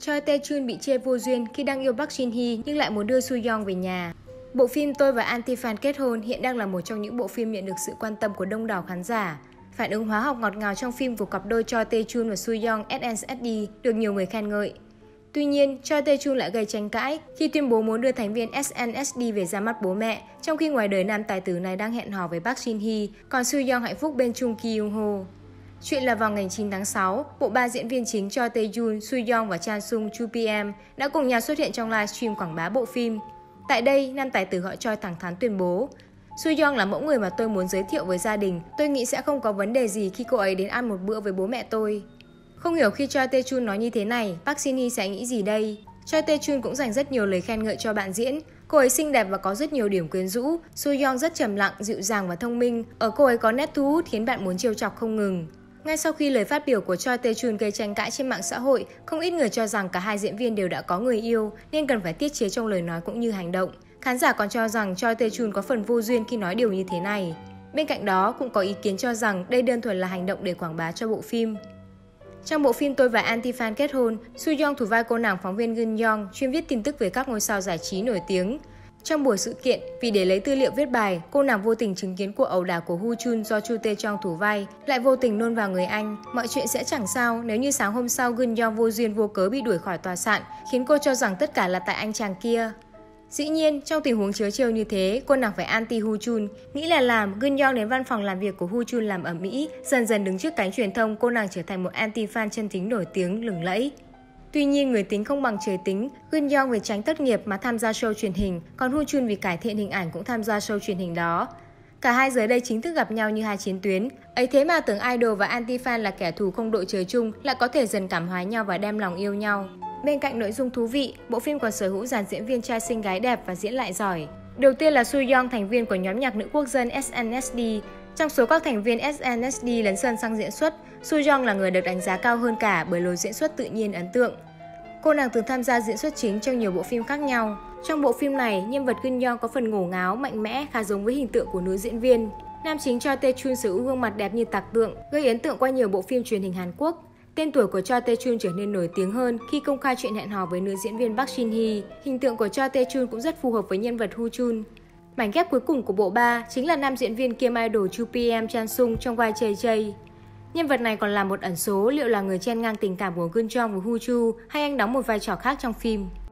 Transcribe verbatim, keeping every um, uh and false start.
Choi Tae-chun bị chê vô duyên khi đang yêu Park Shin-hye nhưng lại muốn đưa Soo-young về nhà. Bộ phim Tôi và Anti-fan kết hôn hiện đang là một trong những bộ phim nhận được sự quan tâm của đông đảo khán giả. Phản ứng hóa học ngọt ngào trong phim của cặp đôi Choi Tae-chun và Soo-young ét en ét đê được nhiều người khen ngợi. Tuy nhiên, Choi Tae-chun lại gây tranh cãi khi tuyên bố muốn đưa thành viên ét en ét đê về ra mắt bố mẹ, trong khi ngoài đời nam tài tử này đang hẹn hò với Park Shin-hye, còn Soo-young hạnh phúc bên Chung Ki-young-ho. Chuyện là vào ngày chín tháng sáu, bộ ba diễn viên chính Choi Tae-jun, Soo-young và Chan Sung Chu pê em đã cùng nhau xuất hiện trong livestream quảng bá bộ phim. Tại đây, nam tài tử họ Choi thẳng thắn tuyên bố: Soo-young là mẫu người mà tôi muốn giới thiệu với gia đình, tôi nghĩ sẽ không có vấn đề gì khi cô ấy đến ăn một bữa với bố mẹ tôi. Không hiểu khi Choi Tae-chun nói như thế này, Park Shin-hye sẽ nghĩ gì đây? Choi Tae-chun cũng dành rất nhiều lời khen ngợi cho bạn diễn. Cô ấy xinh đẹp và có rất nhiều điểm quyến rũ. Soo-young rất trầm lặng, dịu dàng và thông minh. Ở cô ấy có nét thu hút khiến bạn muốn trêu chọc không ngừng. Ngay sau khi lời phát biểu của Choi Tae-chun gây tranh cãi trên mạng xã hội, không ít người cho rằng cả hai diễn viên đều đã có người yêu nên cần phải tiết chế trong lời nói cũng như hành động. Khán giả còn cho rằng Choi Tae-chun có phần vô duyên khi nói điều như thế này. Bên cạnh đó, cũng có ý kiến cho rằng đây đơn thuần là hành động để quảng bá cho bộ phim. Trong bộ phim Tôi và Anti-fan kết hôn, Soo-young thủ vai cô nàng phóng viên Geun-young chuyên viết tin tức về các ngôi sao giải trí nổi tiếng. Trong buổi sự kiện, vì để lấy tư liệu viết bài, cô nàng vô tình chứng kiến cuộc ẩu đả của Woo Chun do Chu Tae-chong thủ vai, lại vô tình nôn vào người anh. Mọi chuyện sẽ chẳng sao nếu như sáng hôm sau Geun-young vô duyên vô cớ bị đuổi khỏi tòa soạn, khiến cô cho rằng tất cả là tại anh chàng kia. Dĩ nhiên, trong tình huống trớ trêu như thế, cô nàng phải anti Woo Chun, nghĩ là làm. Geun-young đến văn phòng làm việc của Woo Chun làm ầm ĩ, dần dần đứng trước cánh truyền thông, cô nàng trở thành một anti-fan chân chính nổi tiếng lừng lẫy. Tuy nhiên, người tính không bằng trời tính, Geun-young vì tránh thất nghiệp mà tham gia show truyền hình, còn Woo Chun vì cải thiện hình ảnh cũng tham gia show truyền hình đó. Cả hai giờ đây chính thức gặp nhau như hai chiến tuyến. Ấy thế mà tưởng idol và anti-fan là kẻ thù không đội trời chung lại có thể dần cảm hóa nhau và đem lòng yêu nhau. Bên cạnh nội dung thú vị, bộ phim còn sở hữu dàn diễn viên trai xinh gái đẹp và diễn lại giỏi. Đầu tiên là Soo-young, thành viên của nhóm nhạc nữ quốc dân ét en ét đê. Trong số các thành viên ét en ét đê lấn sân sang diễn xuất, Soo-young là người được đánh giá cao hơn cả bởi lối diễn xuất tự nhiên ấn tượng. Cô nàng từng tham gia diễn xuất chính trong nhiều bộ phim khác nhau. Trong bộ phim này, nhân vật Geun-young có phần ngổ ngáo, mạnh mẽ, khá giống với hình tượng của nữ diễn viên. Nam chính Choi Tae-chun sở hữu gương mặt đẹp như tạc tượng, gây ấn tượng qua nhiều bộ phim truyền hình Hàn Quốc. Tên tuổi của Choi Tae-chun trở nên nổi tiếng hơn khi công khai chuyện hẹn hò với nữ diễn viên Park Shin-hye. Hình tượng của Choi Tae-chun cũng rất phù hợp với nhân vật Woo Chun. Mảnh ghép cuối cùng của bộ ba chính là nam diễn viên kiêm idol Chu pê em Chan Sung trong vai Jae Jae. Nhân vật này còn là một ẩn số, liệu là người chen ngang tình cảm của Geun-young với Woo Chu hay anh đóng một vai trò khác trong phim.